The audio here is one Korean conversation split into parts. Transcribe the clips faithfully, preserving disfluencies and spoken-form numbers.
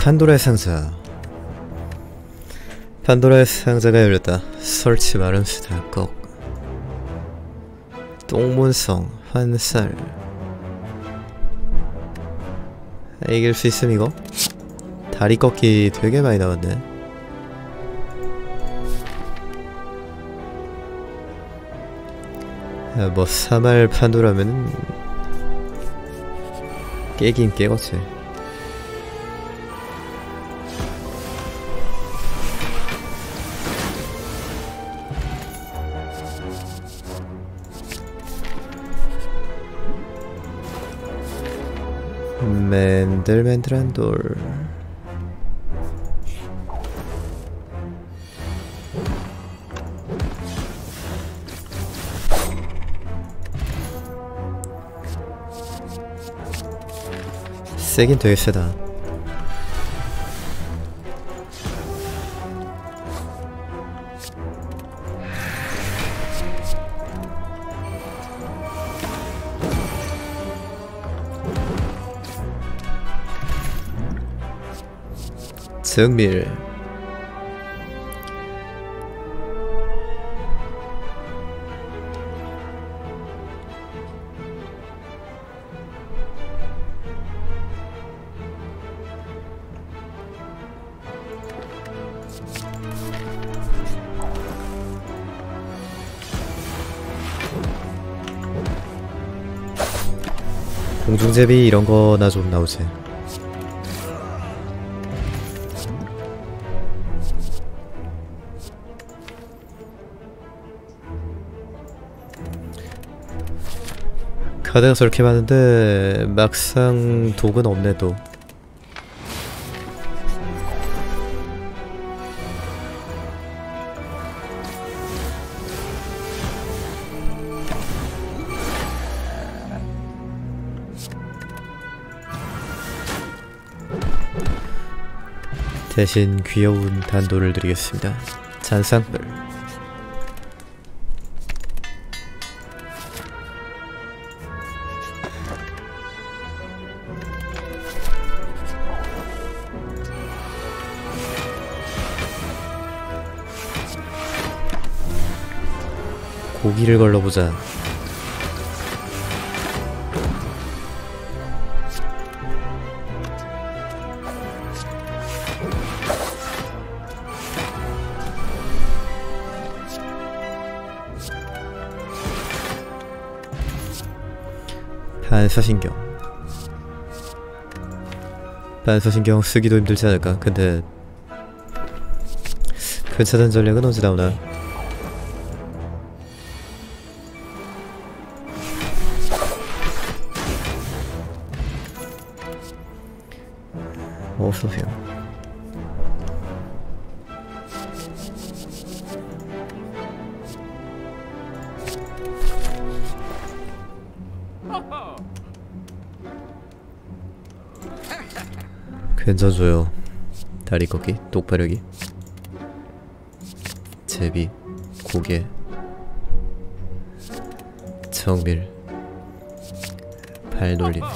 판도라의 상자. 판도라의 상자가 열렸다. 설치 마름수 닭꺽. 똥문성 환살. 이길 수 있음 이거? 다리 꺾기 되게 많이 나왔네. 야, 뭐 사말 판도라면은 깨긴 깨겠지. 맨들맨들한 돌. 세긴 되게 세다. 정밀. 공중제비 이런거나 좀 나오지. 카드가 저렇게 많은데 막상 독은 없네 또. 대신 귀여운 단도를 드리겠습니다. 잔상들. 고기를 걸러보자. 반사신경. 반사신경 쓰기도 힘들지 않을까? 근데 괜찮은 전략은 언제 나오나? 어서오세요. 괜찮아줘요. 다리 꺾기, 똑바르기, 제비, 고개, 정밀, 발 돌림.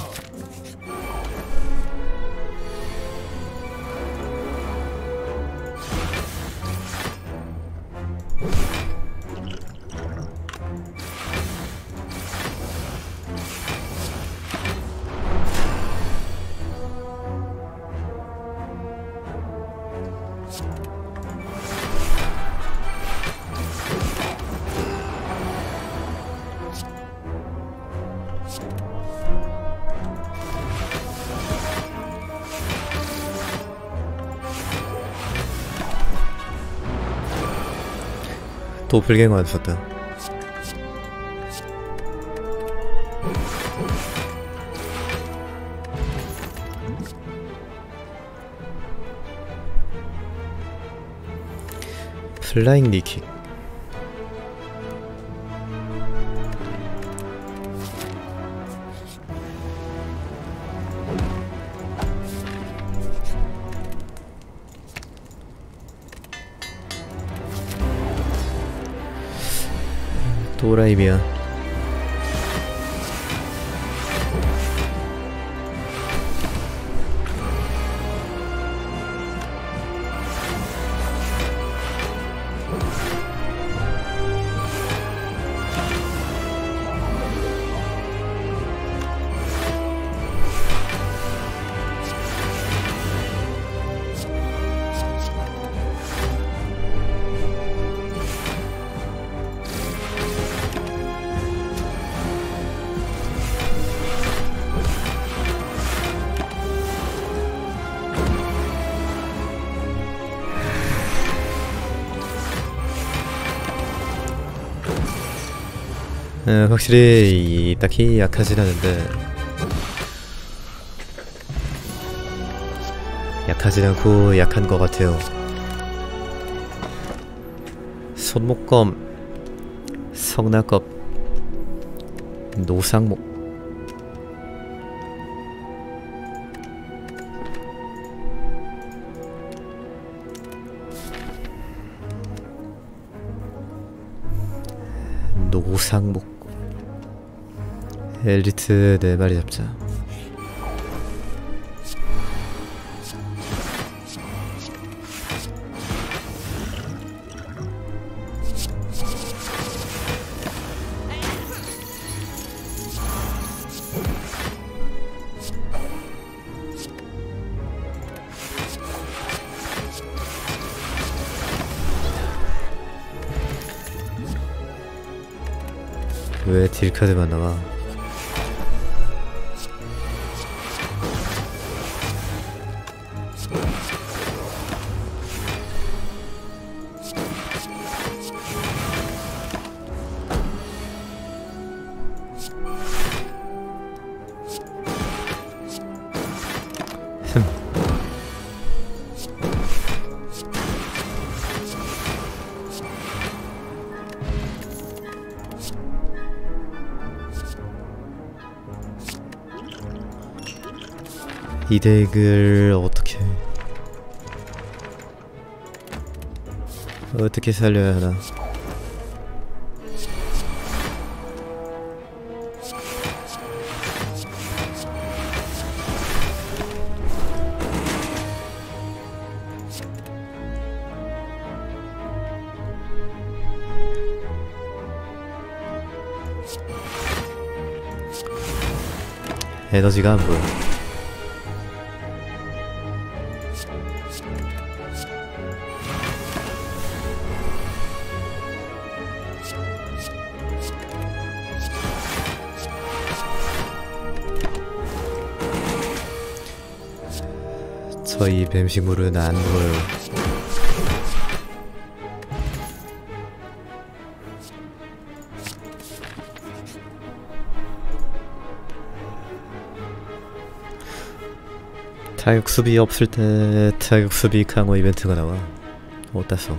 도플갱어 안 썼다. 플라잉 니킥. 또라이미야. 에, 확실히 이, 딱히 약하진 않은데 약하진 않고 약한 것 같아요. 손목검, 성나검, 노상목. 노상목. 엘리트 네 마리 잡자. 왜 딜카드만 나와? 흠. 이 덱을 어떻게 어떻게 살려야 하나? 에너지가 안 보여. 저희 뱀식물은 안 보여요. 타격 수비 없을 때 타격 수비 강화 이벤트가 나와. 어디다 써?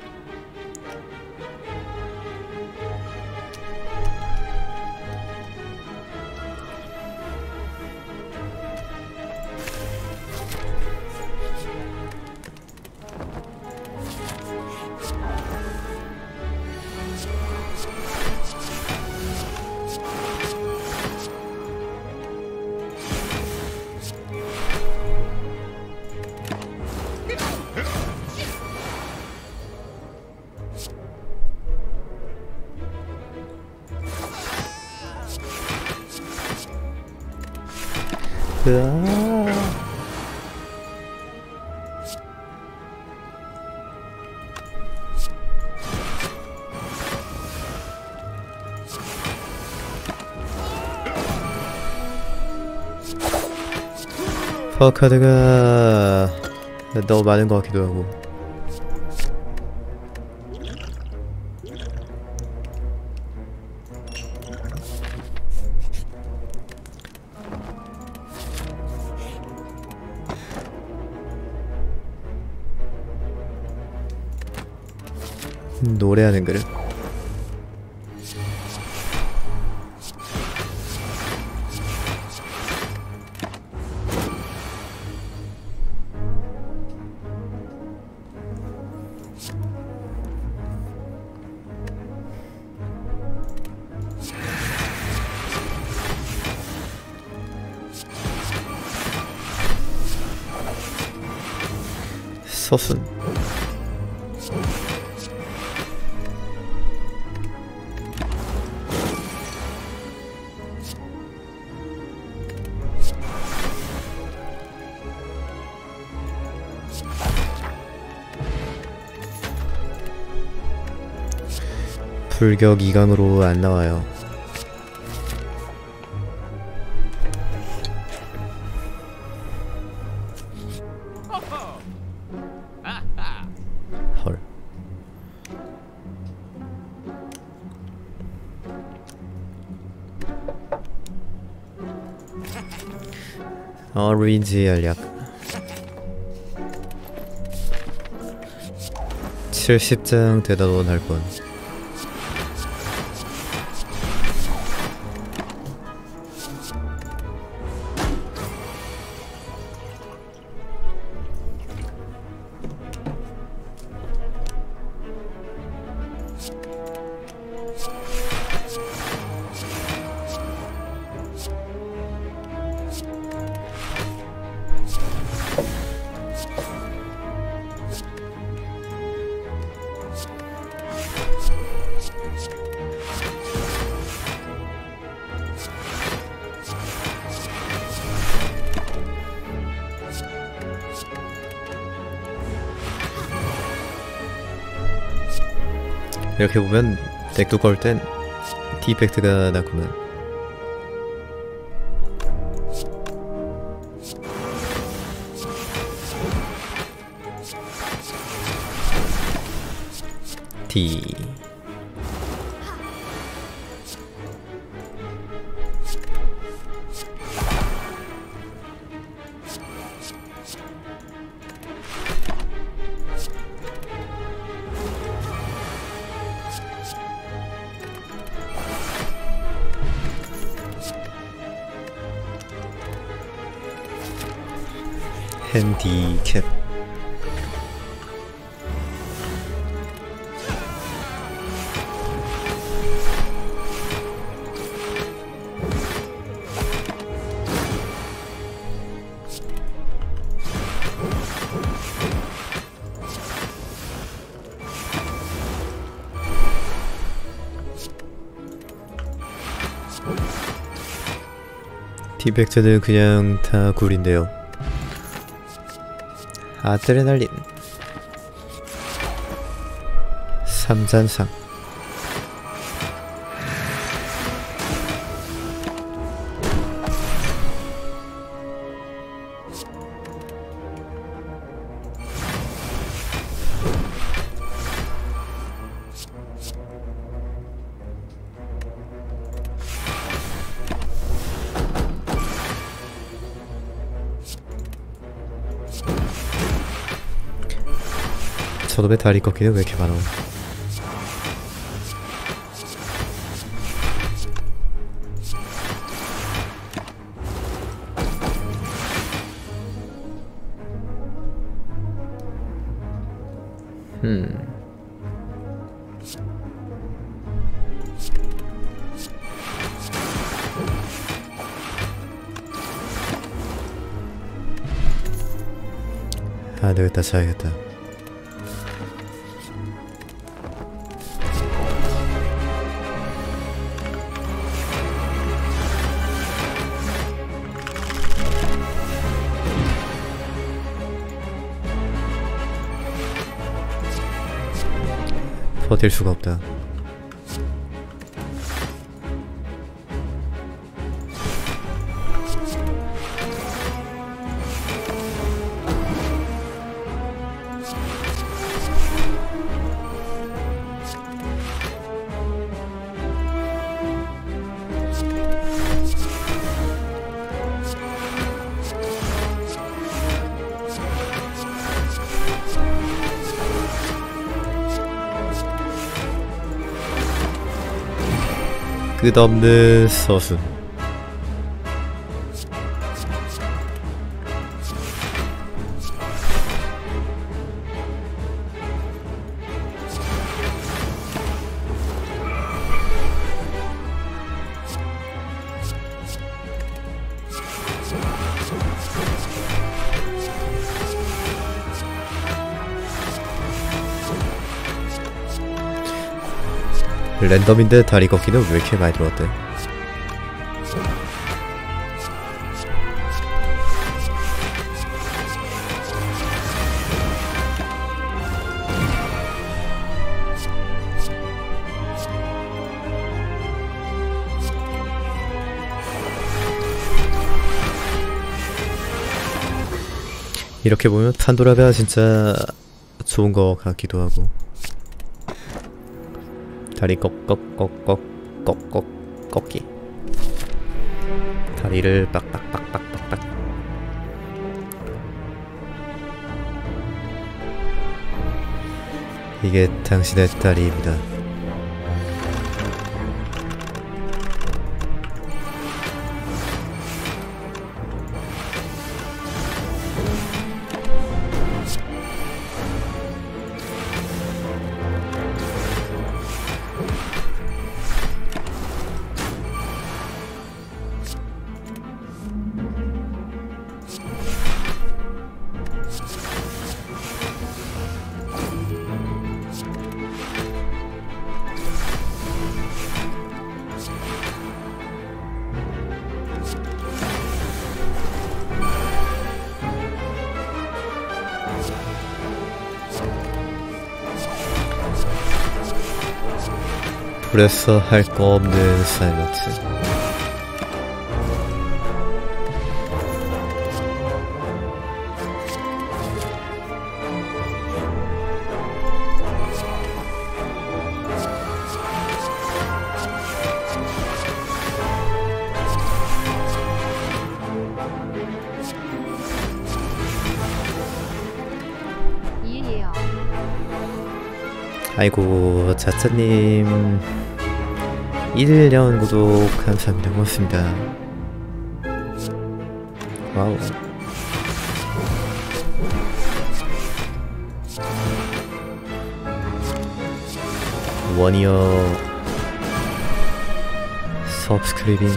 으아. 파워카드가 너무 많은 것 같기도 하고. 노래하는 그릇. 서순. 불격 이 강으로 안 나와요. 헐. 어린지 알약 칠십 장 대단원 할뻔. 이렇게 보면 덱 두꺼울 땐 디펙트가 나구만. D 핸디캡. 디펙트는 그냥 다 굴인데요. 아드레날린 삼잔상. 저놈의 다리 꺾기는 왜 이렇게 많아? 음. 아, 되겠다, 자야겠다. 버틸 수가 없다. 끝없는 서순. 랜덤인데 다리 꺾기는 왜 이렇게 많이 들어왔대? 이렇게 보면 판도라가 진짜 좋은 거 같기도 하고. 다리 꺾꺾꺾꺾 꺾꺾 꺾기. 다리를 빡빡빡빡빡빡. 이게 당신의 딸입니다. 불에서 할 거 없는 사일런트. 이해해요. 아이고 자짜님 일 년 구독 감사합니다. 고맙습니다. 와우. 원이어 서브스크리빙.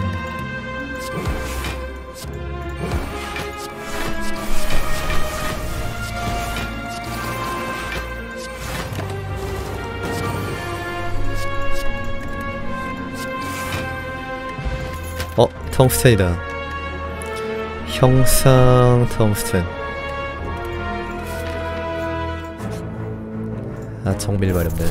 어, 텅스텐이다. 형상 텅스텐. 아, 정밀 마렵네.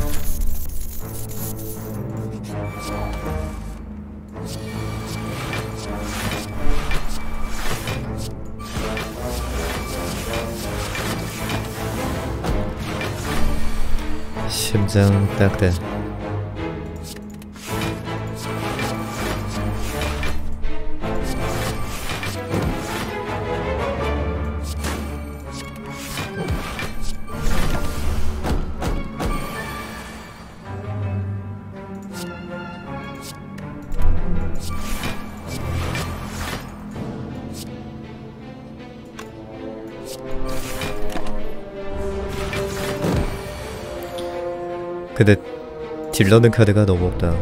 심장 딱대. 근데 딜 넣는 카드가 너무 없다.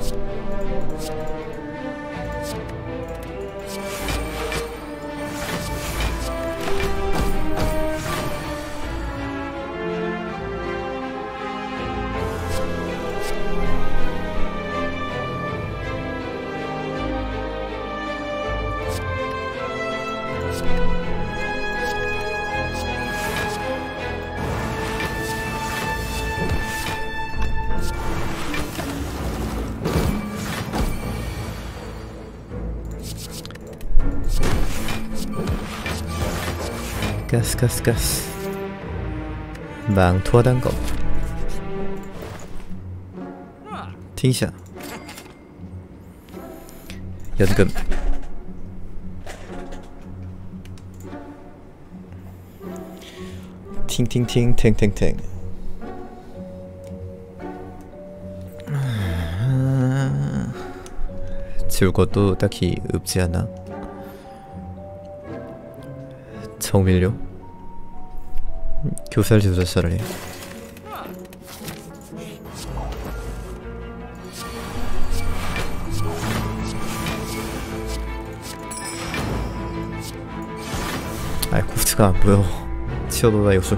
가스 가스 가스. 망토하단 거. 팅샤. 연금. 팅팅팅 탱탱탱. 지울 것도 딱히 없지 않아. 정밀료? 교살 조사를 해. 아이 코스트가 안 보여. 치워둬봐 요즘.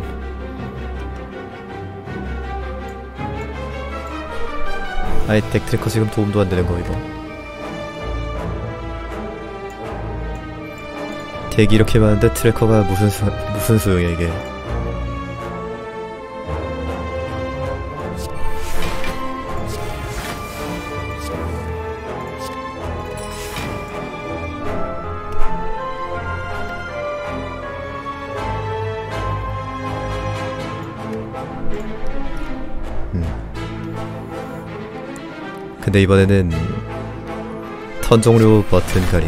아이 덱 트래커 지금 도움도 안 되는 거 이거. 덱이 이렇게 많은데 트래커가 무슨 소, 무슨 소용이야 이게. 음. 근데 이번에는 턴 종료 버튼 가림.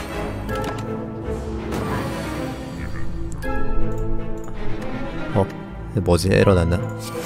어? 뭐지? 에러 났나?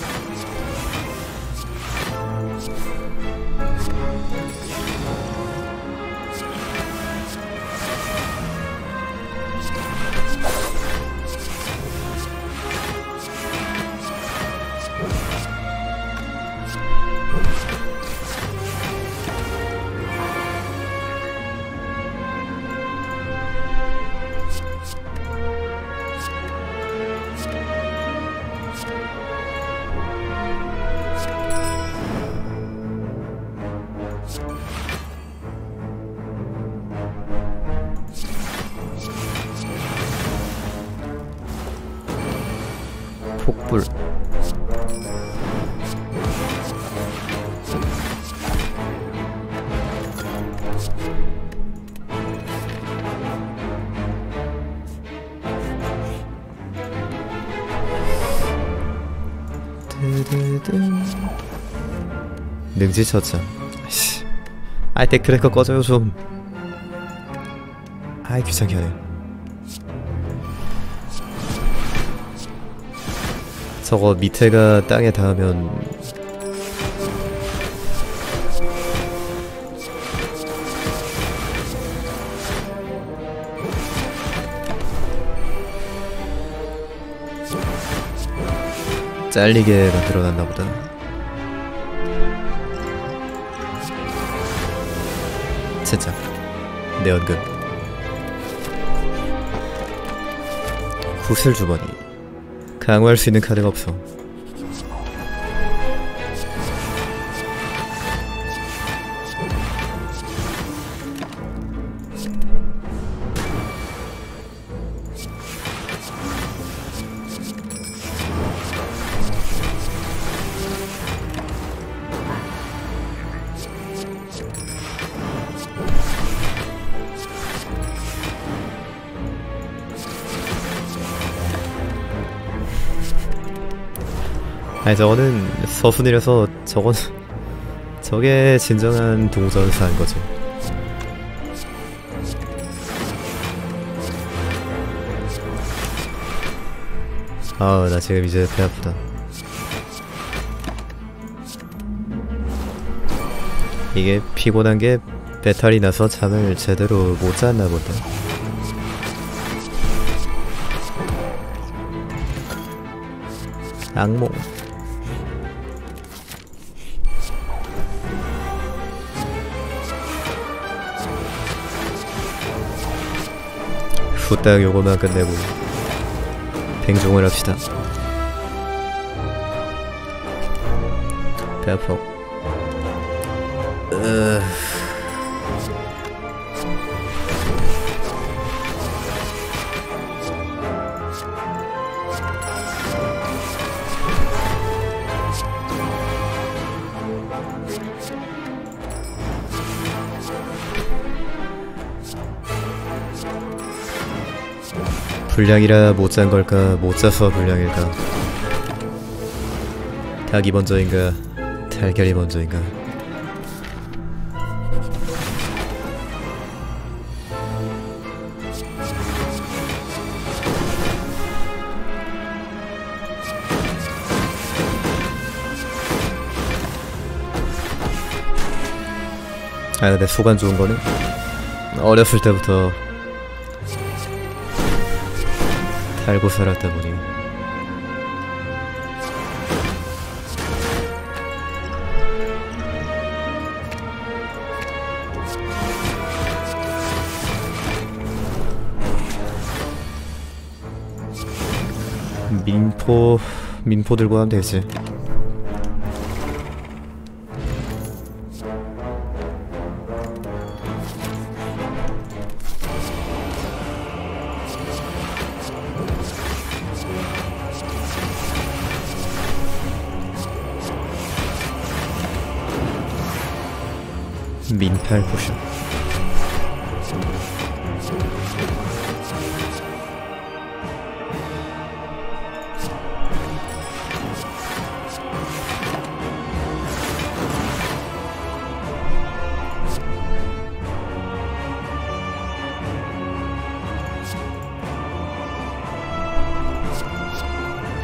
폭불. 능지처참. 아이씨, 아이 데크레커 꺼져요 좀. 아이 귀찮게 하네. 저거 밑에가 땅에 닿으면 잘리게 만들어놨나 보다. 진짜 내 연금. 구슬 주머니. 강화할 수 있는 카드가 없어. 아니 저거는 서순이라서 저건 저게 진정한 동전사인 거지. 아우 나 지금 이제 배 아프다. 이게 피곤한 게 배탈이 나서 잠을 제대로 못 잤나 보다. 악몽. 후딱 요거만 끝내고 뱅종을 합시다. 배 아파. 으... 불량이라 못 잔 걸까? 못 자서 불량일까? 닭이 먼저인가? 달걀이 먼저인가? 아 근데 소관 좋은 거는 어렸을 때부터 살고 살았다 보니 민포 민포 들고 하면 되지. 민팔 포션.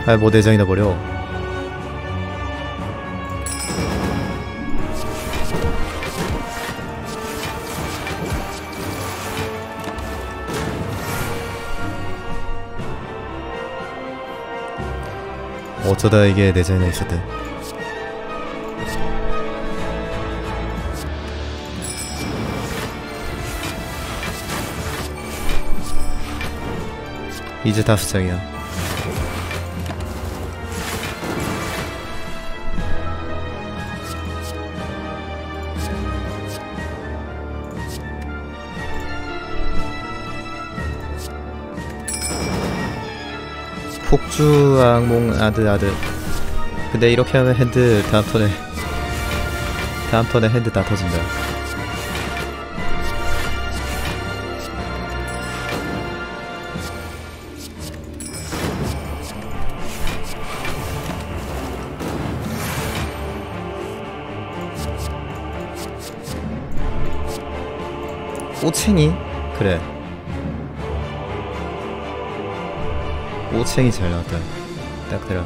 아, 뭐 내장이나 버려. 어쩌다 이게 내장이나 있었대. 이제 다섯 장이야. 폭주 악몽 아드 아드. 근데 이렇게 하면 핸드 다음 턴에 다음 턴에 핸드 다 터진다. 오챙이? 그래, 오챙이 잘 나왔다. 딱 들어.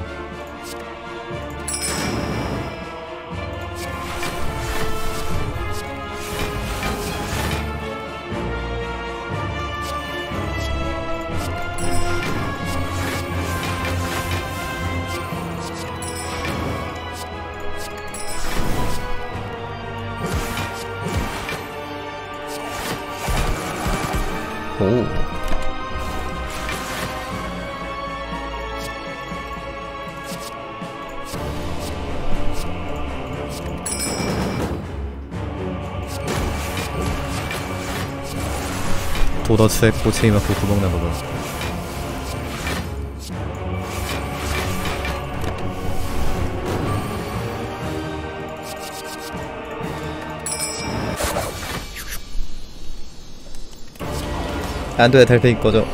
오. 도너츠에 꼬챙이 맞고 구멍 난 거봐. 안돼, 달팽이 꺼져.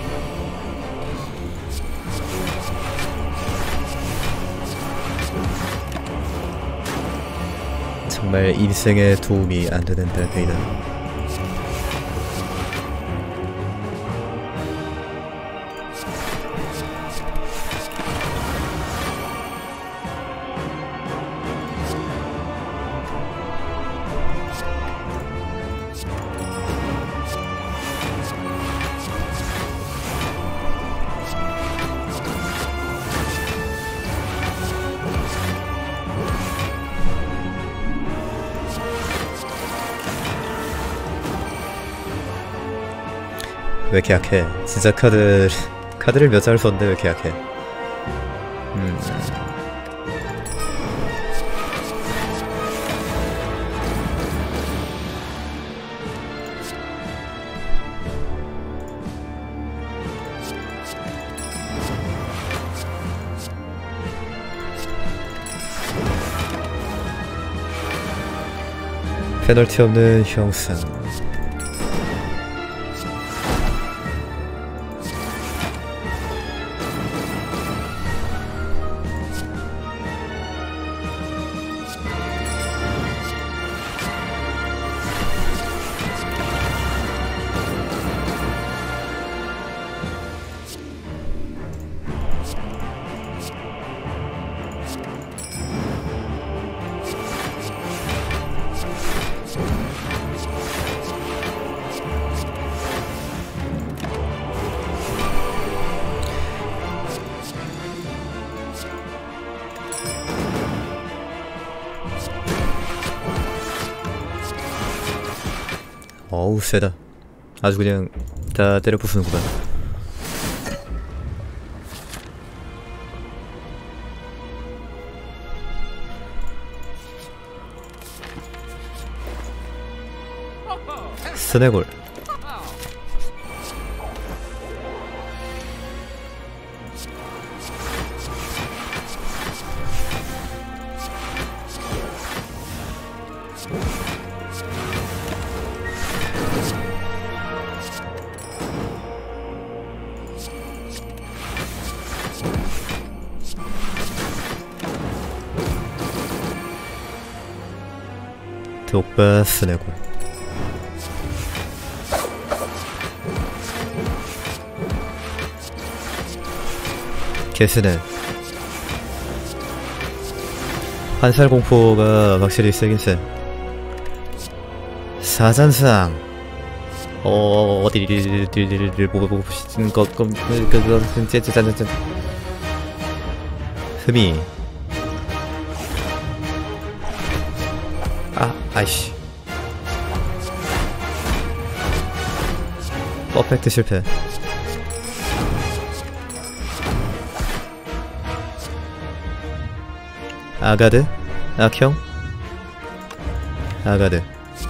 정말 인생에 도움이 안되는 달팽이다. 왜 이렇게 약해? 진짜 카드 카드를 몇 장을 썼는데 왜 이렇게 약해? 음. 페널티 없는 형상. 어우 세다. 아주 그냥 다 때려 부수는구만. 스네골. 독바 스네골. 개스네. 환살공포가 확실히 세긴 세. 사잔상 어 어디를 보고 보시는 것 그 그거 짠짠짠 흠이 아 아이씨 퍼펙트 실패. 아가드 악형 아가드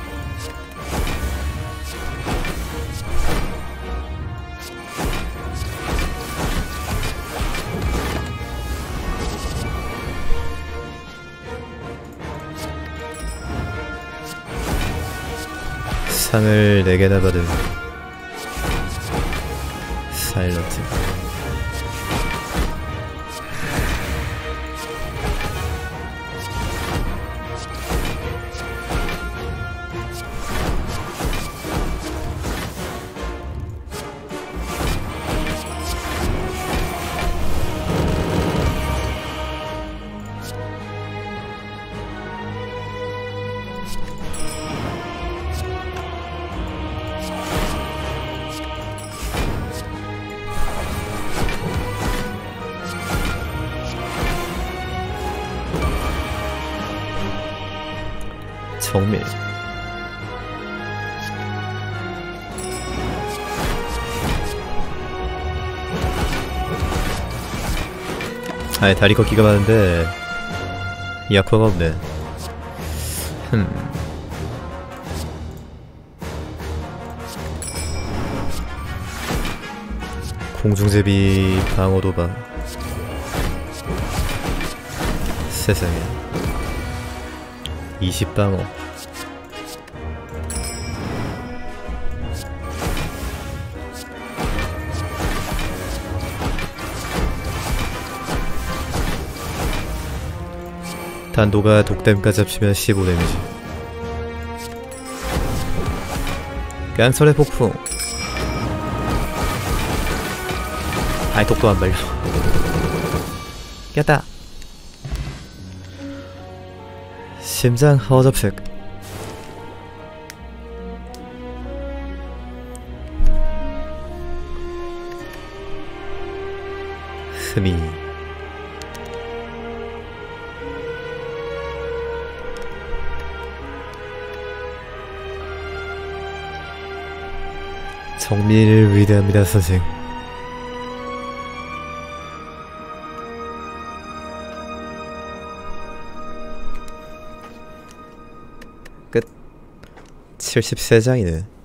상을 네 개나 받은 사일런트. 정밀 아이 다리 걷기가 많은데 이 아쿠아가 없네. 흠 공중제비 방어도바 세상에 이십 방어. 단도가 독댐까지 합치면 십오 데미지. 깡설의 폭풍. 아이 독도 안 발려. 깼다. 심장 허접색. 흠이 정밀 위대합니다 선생. 끝. 칠십삼 장이네